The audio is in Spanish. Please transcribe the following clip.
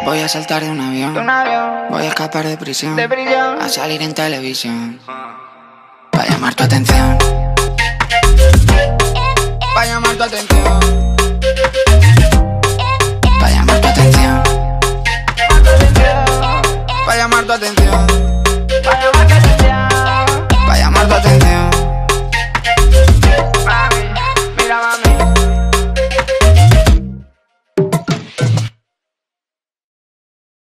Voy a saltar de un avión. Voy a escapar de prisión. A salir en televisión. Pa' llamar tu atención. Pa' llamar tu atención.